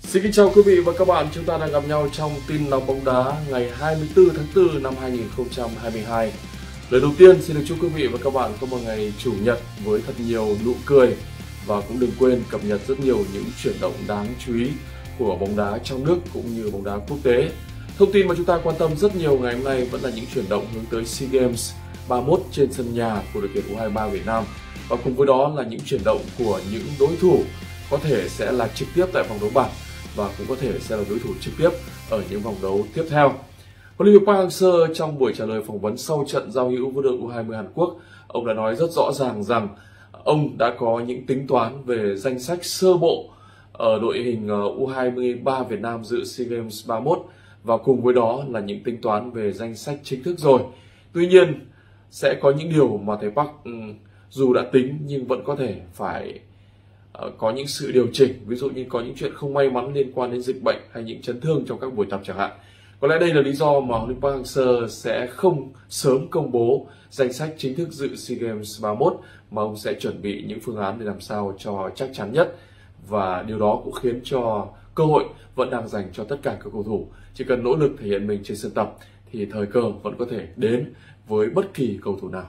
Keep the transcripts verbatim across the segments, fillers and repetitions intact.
Xin kính chào quý vị và các bạn, chúng ta đang gặp nhau trong tin nóng bóng đá ngày hai mươi tư tháng tư năm hai nghìn không trăm hai mươi hai. Lời đầu tiên xin được chúc quý vị và các bạn có một ngày chủ nhật với thật nhiều nụ cười và cũng đừng quên cập nhật rất nhiều những chuyển động đáng chú ý của bóng đá trong nước cũng như bóng đá quốc tế. Thông tin mà chúng ta quan tâm rất nhiều ngày hôm nay vẫn là những chuyển động hướng tới SEA Games ba mươi mốt trên sân nhà của đội tuyển U hai mươi ba Việt Nam, và cùng với đó là những chuyển động của những đối thủ có thể sẽ là trực tiếp tại vòng đấu bảng và cũng có thể sẽ là đối thủ trực tiếp ở những vòng đấu tiếp theo. Huấn luyện viên Park Hang-seo trong buổi trả lời phỏng vấn sau trận giao hữu với đội U hai mươi Hàn Quốc, ông đã nói rất rõ ràng rằng ông đã có những tính toán về danh sách sơ bộ ở đội hình U hai mươi ba Việt Nam dự SEA Games ba mươi mốt, và cùng với đó là những tính toán về danh sách chính thức rồi. Tuy nhiên sẽ có những điều mà thầy Park dù đã tính nhưng vẫn có thể phải có những sự điều chỉnh, ví dụ như có những chuyện không may mắn liên quan đến dịch bệnh hay những chấn thương trong các buổi tập chẳng hạn. Có lẽ đây là lý do mà huấn luyện viên Park Hang-seo sẽ không sớm công bố danh sách chính thức dự SEA Games ba mươi mốt, mà ông sẽ chuẩn bị những phương án để làm sao cho chắc chắn nhất, và điều đó cũng khiến cho cơ hội vẫn đang dành cho tất cả các cầu thủ. Chỉ cần nỗ lực thể hiện mình trên sân tập thì thời cơ vẫn có thể đến với bất kỳ cầu thủ nào.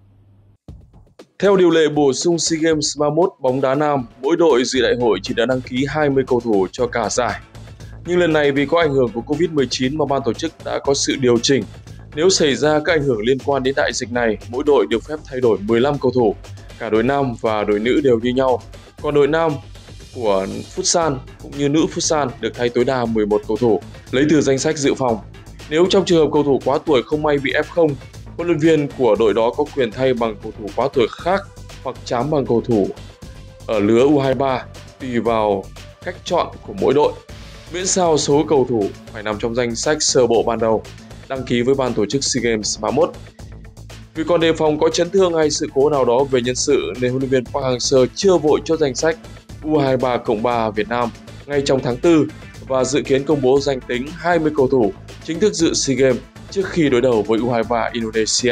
Theo điều lệ bổ sung SEA Games ba mươi mốt bóng đá nam, mỗi đội dự đại hội chỉ đã đăng ký hai mươi cầu thủ cho cả giải. Nhưng lần này vì có ảnh hưởng của Covid mười chín mà ban tổ chức đã có sự điều chỉnh. Nếu xảy ra các ảnh hưởng liên quan đến đại dịch này, mỗi đội được phép thay đổi mười lăm cầu thủ. Cả đội nam và đội nữ đều như nhau. Còn đội nam của Futsal cũng như nữ Futsal được thay tối đa mười một cầu thủ, lấy từ danh sách dự phòng. Nếu trong trường hợp cầu thủ quá tuổi không may bị ép không, huấn luyện viên của đội đó có quyền thay bằng cầu thủ quá tuổi khác hoặc trám bằng cầu thủ ở lứa U hai mươi ba, tùy vào cách chọn của mỗi đội. Miễn sao số cầu thủ phải nằm trong danh sách sơ bộ ban đầu đăng ký với ban tổ chức SEA Games ba mươi mốt. Vì còn đề phòng có chấn thương hay sự cố nào đó về nhân sự nên huấn luyện viên Park Hang-seo chưa vội chốt danh sách U hai mươi ba cộng ba Việt Nam ngay trong tháng tư và dự kiến công bố danh tính hai mươi cầu thủ chính thức dự SEA Games trước khi đối đầu với U hai mươi ba Indonesia.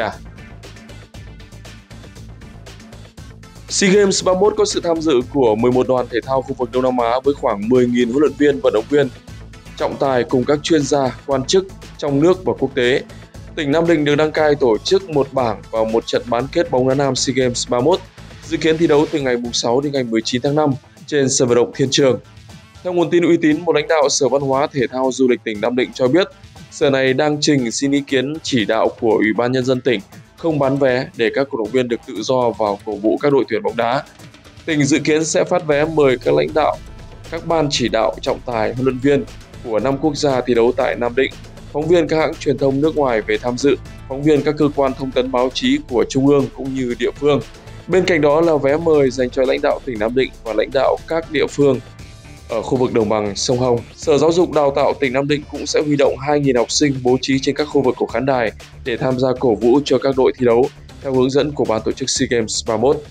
SEA Games ba mươi mốt có sự tham dự của mười một đoàn thể thao khu vực Đông Nam Á với khoảng mười nghìn huấn luyện viên, vận động viên, trọng tài cùng các chuyên gia, quan chức trong nước và quốc tế. Tỉnh Nam Định được đăng cai tổ chức một bảng vào một trận bán kết bóng đá nam SEA Games ba mươi mốt, dự kiến thi đấu từ ngày sáu đến ngày mười chín tháng năm trên sân vận động Thiên Trường. Theo nguồn tin uy tín, một lãnh đạo Sở Văn hóa, Thể thao, Du lịch tỉnh Nam Định cho biết, Sở này đang trình xin ý kiến chỉ đạo của Ủy ban Nhân dân tỉnh không bán vé để các cổ động viên được tự do vào cổ vũ các đội tuyển bóng đá. Tỉnh dự kiến sẽ phát vé mời các lãnh đạo, các ban chỉ đạo, trọng tài, huấn luyện viên của năm quốc gia thi đấu tại Nam Định, phóng viên các hãng truyền thông nước ngoài về tham dự, phóng viên các cơ quan thông tấn báo chí của Trung ương cũng như địa phương. Bên cạnh đó là vé mời dành cho lãnh đạo tỉnh Nam Định và lãnh đạo các địa phương ở khu vực đồng bằng sông Hồng. Sở Giáo dục Đào tạo tỉnh Nam Định cũng sẽ huy động hai nghìn học sinh bố trí trên các khu vực của khán đài để tham gia cổ vũ cho các đội thi đấu theo hướng dẫn của ban tổ chức SEA Games ba mươi mốt.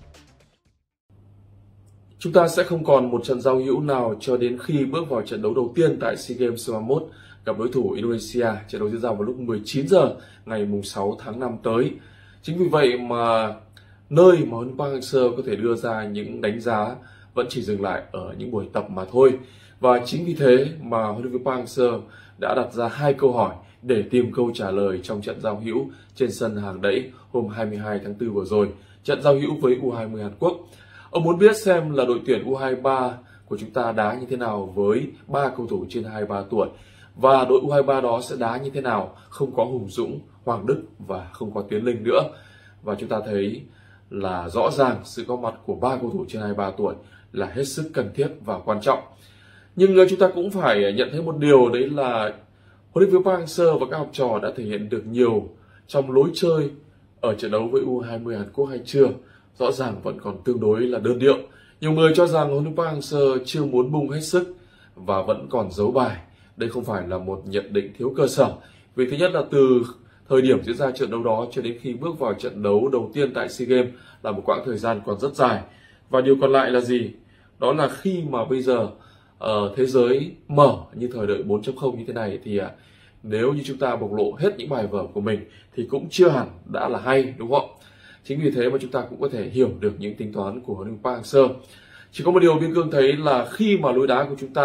Chúng ta sẽ không còn một trận giao hữu nào cho đến khi bước vào trận đấu đầu tiên tại SEA Games ba mươi mốt gặp đối thủ Indonesia. Trận đấu diễn ra vào lúc mười chín giờ ngày sáu tháng năm tới. Chính vì vậy mà nơi mà huấn luyện viên Park Hang-seo có thể đưa ra những đánh giá vẫn chỉ dừng lại ở những buổi tập mà thôi. Và chính vì thế mà huấn luyện viên Park Hang-seo đã đặt ra hai câu hỏi để tìm câu trả lời trong trận giao hữu trên sân Hàng Đẫy hôm hai mươi hai tháng tư vừa rồi, trận giao hữu với U hai mươi Hàn Quốc. Ông muốn biết xem là đội tuyển U hai mươi ba của chúng ta đá như thế nào với ba cầu thủ trên hai mươi ba tuổi, và đội U hai mươi ba đó sẽ đá như thế nào không có Hùng Dũng, Hoàng Đức và không có Tiến Linh nữa. Và chúng ta thấy là rõ ràng sự có mặt của ba cầu thủ trên hai mươi ba tuổi là hết sức cần thiết và quan trọng. Nhưng chúng ta cũng phải nhận thấy một điều, đấy là huấn luyện viên Park Hang-seo và các học trò đã thể hiện được nhiều trong lối chơi ở trận đấu với U hai mươi Hàn Quốc hay chưa. Rõ ràng vẫn còn tương đối là đơn điệu. Nhiều người cho rằng huấn luyện viên Park Hang-seo chưa muốn bung hết sức và vẫn còn giấu bài. Đây không phải là một nhận định thiếu cơ sở. Vì thứ nhất là từ thời điểm diễn ra trận đấu đó cho đến khi bước vào trận đấu đầu tiên tại SEA Games là một quãng thời gian còn rất dài. Và điều còn lại là gì? Đó là khi mà bây giờ uh, thế giới mở như thời đại bốn chấm không như thế này thì uh, nếu như chúng ta bộc lộ hết những bài vở của mình thì cũng chưa hẳn đã là hay, đúng không? Chính vì thế mà chúng ta cũng có thể hiểu được những tính toán của huấn luyện viên Park Hang-seo. Chỉ có một điều Biên Cương thấy là khi mà lối đá của chúng ta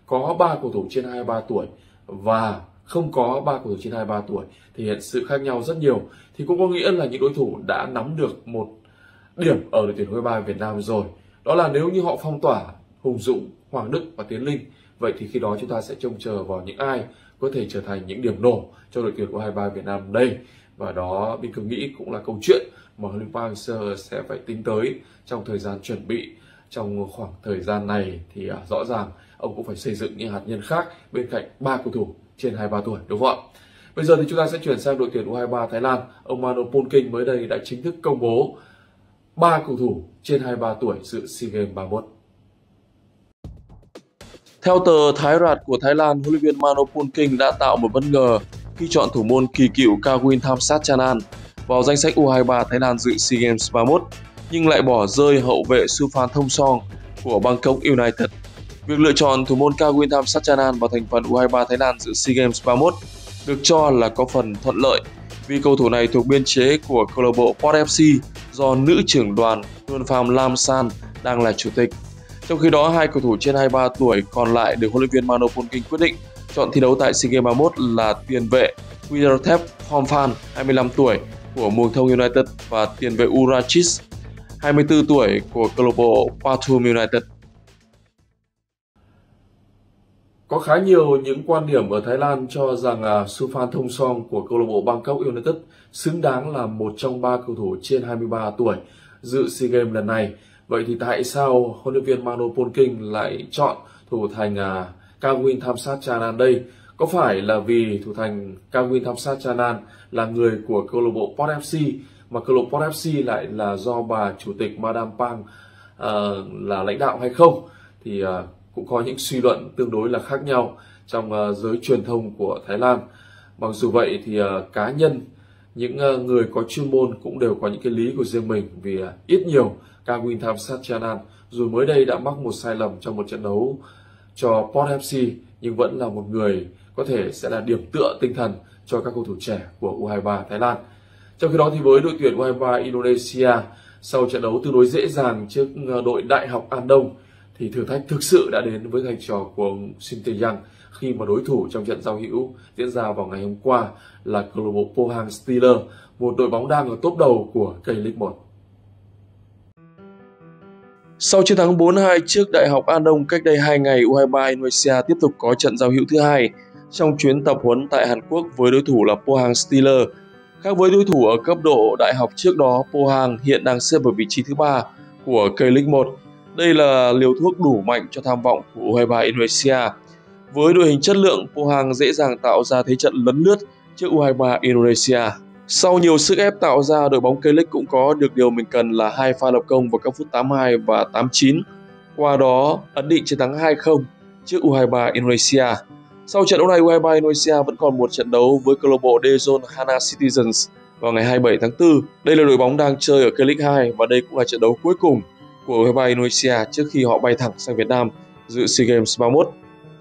có ba cầu thủ trên hai mươi ba tuổi và không có ba cầu thủ trên hai mươi ba tuổi thể hiện sự khác nhau rất nhiều, thì cũng có nghĩa là những đối thủ đã nắm được một điểm ở đội tuyển u hai ba Việt Nam rồi. Đó là nếu như họ phong tỏa Hùng Dũng, Hoàng Đức và Tiến Linh, vậy thì khi đó chúng ta sẽ trông chờ vào những ai có thể trở thành những điểm nổ cho đội tuyển u hai ba Việt Nam đây. Và đó Bình Cường nghĩ cũng là câu chuyện mà huấn luyện viên Park Hang-seo sẽ phải tính tới trong thời gian chuẩn bị. Trong khoảng thời gian này thì à, rõ ràng ông cũng phải xây dựng những hạt nhân khác bên cạnh ba cầu thủ trên hai mươi ba tuổi, đúng không ạ? Bây giờ thì chúng ta sẽ chuyển sang đội tuyển u hai ba Thái Lan. Ông Mano Polking mới đây đã chính thức công bố ba cầu thủ trên hai mươi ba tuổi dự SEA Games ba mươi mốt. Theo tờ Thái Rạt của Thái Lan, huấn luyện viên Mano Polking đã tạo một bất ngờ khi chọn thủ môn kỳ cựu Kawin Thamsatchanan vào danh sách u hai ba Thái Lan dự SEA Games ba mươi mốt, nhưng lại bỏ rơi hậu vệ Suphan Thongsorn của Bangkok United. Việc lựa chọn thủ môn Kawin Thamsatchanan vào thành phần u hai ba Thái Lan dự SEA Games ba mươi mốt được cho là có phần thuận lợi vì cầu thủ này thuộc biên chế của câu lạc bộ Port ép xê do nữ trưởng đoàn Pham Lam San đang là chủ tịch. Trong khi đó, hai cầu thủ trên hai mươi ba tuổi còn lại được huấn luyện viên Mano Polking quyết định chọn thi đấu tại SEA Games ba mươi mốt là tiền vệ Wiratep Phongphan, hai mươi lăm tuổi của Muang Thong United và tiền vệ Urachis, hai mươi tư tuổi của câu lạc bộ Pathum United. Có khá nhiều những quan điểm ở Thái Lan cho rằng uh, Suphan Thongsorn của câu lạc bộ Bangkok United xứng đáng là một trong ba cầu thủ trên hai mươi ba tuổi dự SEA Games lần này. Vậy thì tại sao huấn luyện viên Mano Polking lại chọn thủ thành uh, Kawin Thamsatchanan đây? Có phải là vì thủ thành Kawin Thamsatchanan là người của câu lạc bộ Port ép xê mà câu lạc bộ Port ép xê lại là do bà chủ tịch Madame Pang uh, là lãnh đạo hay không? Thì uh, cũng có những suy luận tương đối là khác nhau trong uh, giới truyền thông của Thái Lan. Mặc dù vậy thì uh, cá nhân những uh, người có chuyên môn cũng đều có những cái lý của riêng mình, vì uh, ít nhiều Kawin Thamsatchanan dù mới đây đã mắc một sai lầm trong một trận đấu cho Port ép xê nhưng vẫn là một người có thể sẽ là điểm tựa tinh thần cho các cầu thủ trẻ của u hai ba Thái Lan. Trong khi đó thì với đội tuyển u hai ba Indonesia, sau trận đấu tương đối dễ dàng trước đội Đại học An Đông thì thử thách thực sự đã đến với thầy trò của ông Shin Tae-yang khi mà đối thủ trong trận giao hữu diễn ra vào ngày hôm qua là câu lạc bộ Pohang Steelers, một đội bóng đang ở top đầu của K-League một. Sau chiến thắng bốn hai trước Đại học An Đông cách đây hai ngày, u hai ba Indonesia tiếp tục có trận giao hữu thứ hai trong chuyến tập huấn tại Hàn Quốc với đối thủ là Pohang Steelers. Khác với đối thủ ở cấp độ đại học trước đó, Pohang hiện đang xếp ở vị trí thứ ba của K-League một. Đây là liều thuốc đủ mạnh cho tham vọng của u hai ba Indonesia. Với đội hình chất lượng, Pohang dễ dàng tạo ra thế trận lấn lướt trước u hai ba Indonesia. Sau nhiều sức ép tạo ra, đội bóng K-League cũng có được điều mình cần là hai pha lập công vào các phút tám mươi hai và tám mươi chín. Qua đó, ấn định chiến thắng hai không trước u hai ba Indonesia. Sau trận đấu này, u hai ba Indonesia vẫn còn một trận đấu với câu lạc bộ Daejeon Hana Citizens vào ngày hai mươi bảy tháng tư. Đây là đội bóng đang chơi ở K-League hai và đây cũng là trận đấu cuối cùng của u hai ba Indonesia trước khi họ bay thẳng sang Việt Nam dự SEA Games ba mươi mốt.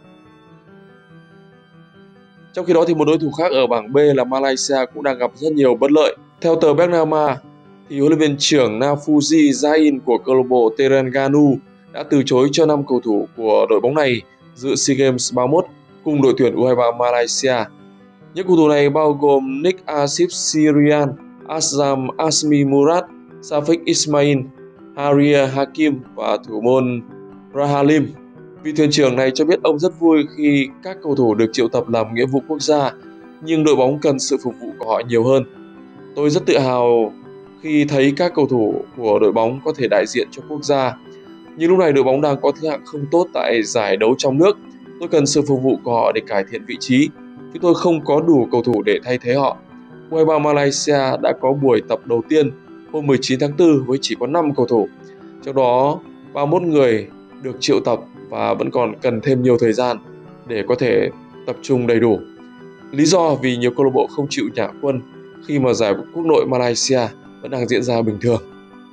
Trong khi đó thì một đối thủ khác ở bảng B là Malaysia cũng đang gặp rất nhiều bất lợi. Theo tờ Bernama thì huấn luyện viên trưởng Nafuji Zain của câu lạc bộ Terengganu đã từ chối cho năm cầu thủ của đội bóng này dự SEA Games ba mươi mốt cùng đội tuyển u hai ba Malaysia. Những cầu thủ này bao gồm Nick Asif Syrian, Azam Asmi Murad, Safik Ismail, Haria Hakim và thủ môn Rahalim. Vị thuyền trưởng này cho biết ông rất vui khi các cầu thủ được triệu tập làm nghĩa vụ quốc gia, nhưng đội bóng cần sự phục vụ của họ nhiều hơn. Tôi rất tự hào khi thấy các cầu thủ của đội bóng có thể đại diện cho quốc gia. Nhưng lúc này đội bóng đang có thứ hạng không tốt tại giải đấu trong nước. Tôi cần sự phục vụ của họ để cải thiện vị trí. Chúng tôi không có đủ cầu thủ để thay thế họ. u hai ba Malaysia đã có buổi tập đầu tiên hôm mười chín tháng tư với chỉ có năm cầu thủ. Trong đó ba mươi mốt người được triệu tập và vẫn còn cần thêm nhiều thời gian để có thể tập trung đầy đủ. Lý do vì nhiều câu lạc bộ không chịu nhả quân khi mà giải quốc nội Malaysia vẫn đang diễn ra bình thường.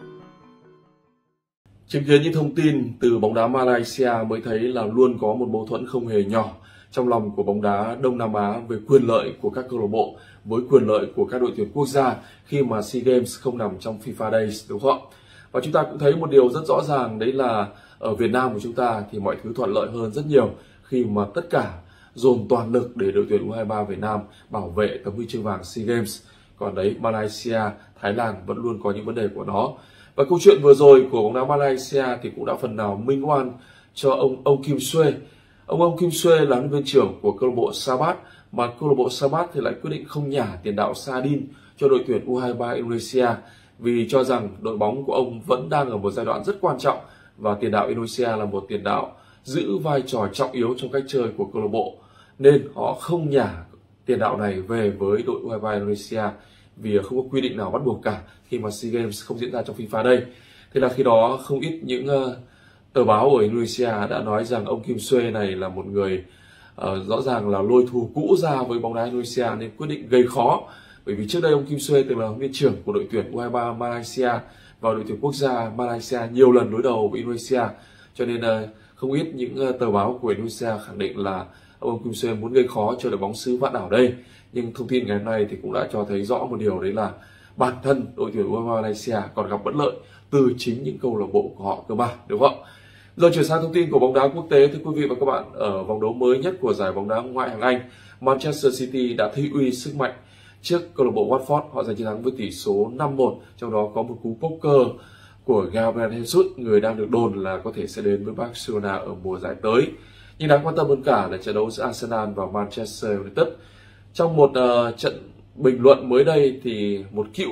Chứng kiến những thông tin từ bóng đá Malaysia mới thấy là luôn có một mâu thuẫn không hề nhỏ trong lòng của bóng đá Đông Nam Á về quyền lợi của các câu lạc bộ với quyền lợi của các đội tuyển quốc gia khi mà SEA Games không nằm trong FIFA Days, đúng không? Và chúng ta cũng thấy một điều rất rõ ràng, đấy là ở Việt Nam của chúng ta thì mọi thứ thuận lợi hơn rất nhiều khi mà tất cả dồn toàn lực để đội tuyển U hai ba Việt Nam bảo vệ tấm huy chương vàng SEA Games. Còn đấy, Malaysia, Thái Lan vẫn luôn có những vấn đề của nó. Và câu chuyện vừa rồi của bóng đá Malaysia thì cũng đã phần nào minh oan cho ông ông Kim Xuê. Ông ông Kim Xuê là huấn luyện viên trưởng của câu lạc bộ Sabat, mà câu lạc bộ Sabat thì lại quyết định không nhả tiền đạo Sadin cho đội tuyển U hai ba Indonesia vì cho rằng đội bóng của ông vẫn đang ở một giai đoạn rất quan trọng và tiền đạo Indonesia là một tiền đạo giữ vai trò trọng yếu trong cách chơi của câu lạc bộ, nên họ không nhả tiền đạo này về với đội U hai ba Indonesia vì không có quy định nào bắt buộc cả khi mà SEA Games không diễn ra trong FIFA đây. Thế là khi đó không ít những uh, tờ báo ở Indonesia đã nói rằng ông Kim Xuê này là một người uh, rõ ràng là lôi thù cũ ra với bóng đá Indonesia nên quyết định gây khó. Bởi vì trước đây ông Kim Xuê từng là huấn luyện viên trưởng của đội tuyển U hai ba Malaysia và đội tuyển quốc gia Malaysia nhiều lần đối đầu với Indonesia, cho nên uh, không ít những uh, tờ báo của Indonesia khẳng định là ông Kim Xuê muốn gây khó cho đội bóng xứ vạn đảo đây. Nhưng thông tin ngày hôm nay thì cũng đã cho thấy rõ một điều, đấy là bản thân đội tuyển U hai ba Malaysia còn gặp bất lợi từ chính những câu lạc bộ của họ cơ mà, đúng không? Rồi chuyển sang thông tin của bóng đá quốc tế, thưa quý vị và các bạn, ở vòng đấu mới nhất của giải bóng đá ngoại hạng Anh, Manchester City đã thị uy sức mạnh trước câu lạc bộ Watford. Họ giành chiến thắng với tỷ số năm một, trong đó có một cú poker của Gabriel Jesus, người đang được đồn là có thể sẽ đến với Barcelona ở mùa giải tới. Nhưng đáng quan tâm hơn cả là trận đấu giữa Arsenal và Manchester United. Trong một uh, trận bình luận mới đây thì một cựu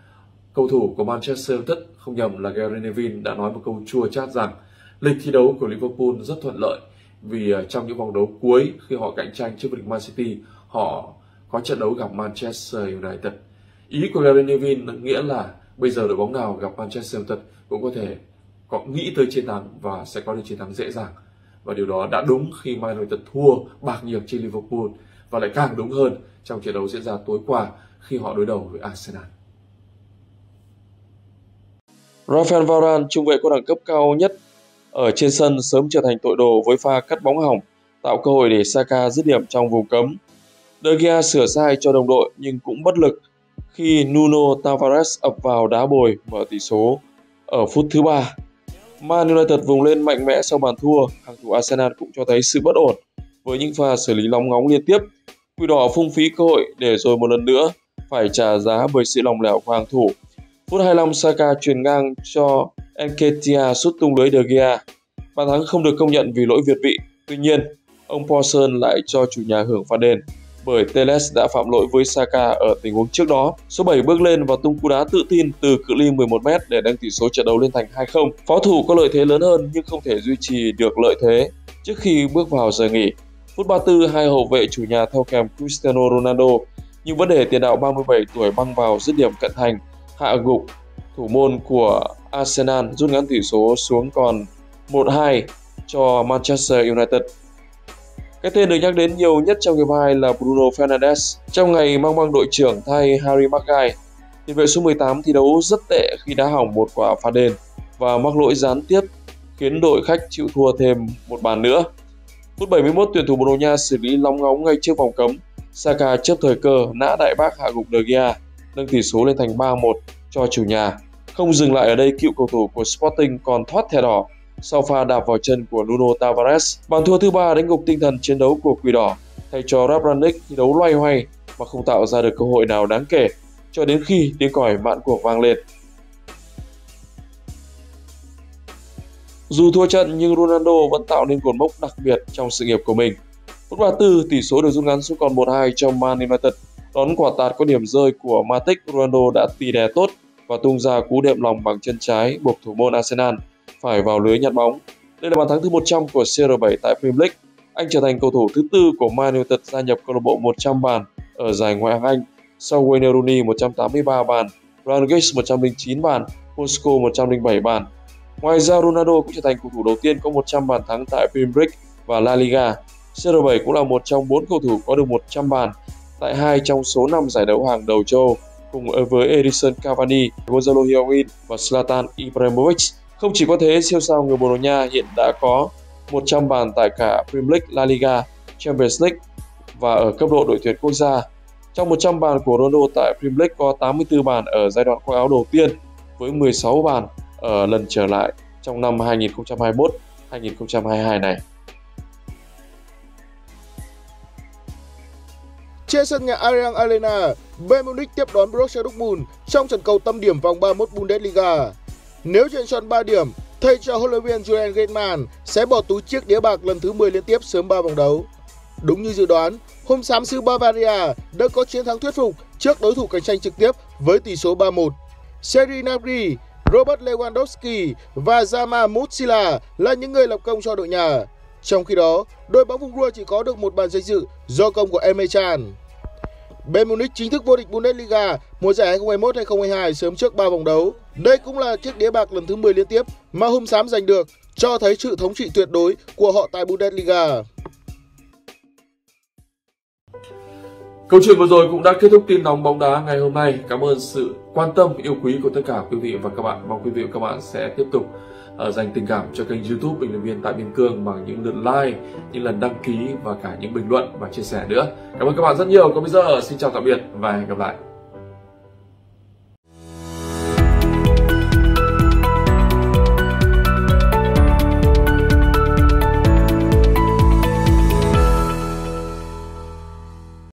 cầu thủ của Manchester United, không nhầm là Gary Neville, đã nói một câu chua chát rằng lịch thi đấu của Liverpool rất thuận lợi vì uh, trong những vòng đấu cuối khi họ cạnh tranh trước vô địch Man City, họ có trận đấu gặp Manchester United. Ý của Gary Neville nghĩa là bây giờ đội bóng nào gặp Manchester United cũng có thể có nghĩ tới chiến thắng và sẽ có được chiến thắng dễ dàng. Và điều đó đã đúng khi Man United thua bạc nhược trên Liverpool, và lại càng đúng hơn trong trận đấu diễn ra tối qua khi họ đối đầu với Arsenal. Rafael Varane, trung vệ có đẳng cấp cao nhất ở trên sân, sớm trở thành tội đồ với pha cắt bóng hỏng, tạo cơ hội để Saka dứt điểm trong vùng cấm. De Gea sửa sai cho đồng đội nhưng cũng bất lực khi Nuno Tavares ập vào đá bồi mở tỷ số ở phút thứ ba. Man United vùng lên mạnh mẽ sau bàn thua, hàng thủ Arsenal cũng cho thấy sự bất ổn với những pha xử lý lóng ngóng liên tiếp. Quỷ đỏ phung phí cơ hội để rồi một lần nữa phải trả giá bởi sự lòng lẻo của hàng thủ. Phút hai mươi lăm, Saka chuyền ngang cho Nketiah sút tung lưới De Gea. Bàn thắng không được công nhận vì lỗi việt vị. Tuy nhiên, ông Paulson lại cho chủ nhà hưởng phạt đền bởi Telles đã phạm lỗi với Saka ở tình huống trước đó. Số bảy bước lên và tung cú đá tự tin từ cự ly mười một mét để nâng tỷ số trận đấu lên thành hai không. Pháo thủ có lợi thế lớn hơn nhưng không thể duy trì được lợi thế trước khi bước vào giờ nghỉ. Phút ba mươi tư, hai hậu vệ chủ nhà theo kèm Cristiano Ronaldo, nhưng vẫn để tiền đạo ba mươi bảy tuổi băng vào dứt điểm cận thành, hạ gục thủ môn của Arsenal, rút ngắn tỷ số xuống còn một hai cho Manchester United. Cái tên được nhắc đến nhiều nhất trong hiệp hai là Bruno Fernandes. Trong ngày mang băng đội trưởng thay Harry Maguire, tiền vệ số mười tám thi đấu rất tệ khi đá hỏng một quả phạt đền và mắc lỗi gián tiếp khiến đội khách chịu thua thêm một bàn nữa. Phút bảy mươi mốt, tuyển thủ Bồ Đào Nha xử lý lóng ngóng ngay trước vòng cấm. Saka chớp thời cơ nã đại bác hạ gục De Gea, nâng tỷ số lên thành ba một cho chủ nhà. Không dừng lại ở đây, cựu cầu thủ của Sporting còn thoát thẻ đỏ sau pha đạp vào chân của Nuno Tavares. Bàn thua thứ ba đánh gục tinh thần chiến đấu của Quỷ đỏ, thay cho Radradnik thi đấu loay hoay mà không tạo ra được cơ hội nào đáng kể cho đến khi tiếng còi mãn cuộc vang lên. Dù thua trận nhưng Ronaldo vẫn tạo nên cột mốc đặc biệt trong sự nghiệp của mình. Phút ba mươi tư, tỷ số được rút ngắn xuống còn một hai cho Man United. Đón quả tạt có điểm rơi của Matic, Ronaldo đã tì đè tốt và tung ra cú đệm lòng bằng chân trái buộc thủ môn Arsenal phải vào lưới nhặt bóng. Đây là bàn thắng thứ một trăm của C R bảy tại Premier League. Anh trở thành cầu thủ thứ tư của Man United gia nhập câu lạc bộ một trăm bàn ở giải Ngoại hạng Anh sau Wayne Rooney một trăm tám mươi ba bàn, Ryan Giggs một trăm lẻ chín bàn, Posco một trăm lẻ bảy bàn. Ngoài ra, Ronaldo cũng trở thành cầu thủ đầu tiên có một trăm bàn thắng tại Premier League và La Liga. C R bảy cũng là một trong bốn cầu thủ có được một trăm bàn tại hai trong số năm giải đấu hàng đầu châu Âu, cùng với Edinson Cavani, Gonzalo Higuain và Zlatan Ibrahimovic. Không chỉ có thế, siêu sao người Bồ Đào Nha hiện đã có một trăm bàn tại cả Premier League, La Liga, Champions League và ở cấp độ đội tuyển quốc gia. Trong một trăm bàn của Ronaldo tại Premier League có tám mươi tư bàn ở giai đoạn khoác áo đầu tiên, với mười sáu bàn ở lần trở lại trong năm hai nghìn không trăm hai mươi mốt hai nghìn không trăm hai mươi hai này. Trên sân nhà Allianz Arena, Bayern Munich tiếp đón Borussia Dortmund trong trận cầu tâm điểm vòng ba mươi mốt Bundesliga. Nếu chuyền chọn ba điểm, thầy trò huấn luyện viên Julian Nagelsmann sẽ bỏ túi chiếc đĩa bạc lần thứ mười liên tiếp sớm ba vòng đấu. Đúng như dự đoán, hôm xám xứ Bavaria đã có chiến thắng thuyết phục trước đối thủ cạnh tranh trực tiếp với tỷ số ba một. Serge Gnabry, Robert Lewandowski và Jamal Musiala là những người lập công cho đội nhà. Trong khi đó, đội bóng vùng đua chỉ có được một bàn danh dự do công của Emre Can. Bayern Munich chính thức vô địch Bundesliga mùa giải hai không hai mốt hai không hai hai sớm trước ba vòng đấu. Đây cũng là chiếc đĩa bạc lần thứ mười liên tiếp mà hôm xám giành được, cho thấy sự thống trị tuyệt đối của họ tại Bundesliga. Câu chuyện vừa rồi cũng đã kết thúc tin nóng bóng đá ngày hôm nay. Cảm ơn sự quan tâm, yêu quý của tất cả quý vị và các bạn. Mong quý vị và các bạn sẽ tiếp tục uh, dành tình cảm cho kênh YouTube Bình luận viên Tại Biên Cương bằng những lượt like, những lần đăng ký và cả những bình luận và chia sẻ nữa. Cảm ơn các bạn rất nhiều. Còn bây giờ xin chào tạm biệt và hẹn gặp lại.